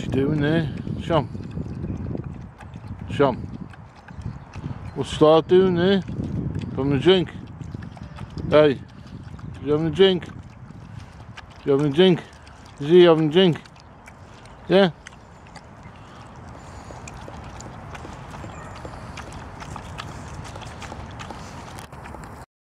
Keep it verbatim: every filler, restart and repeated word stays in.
you doing there? Shum. Shum. What's Star doing there? Having a drink? Hey, you having a drink? You having a drink? Is he having a drink? Yeah?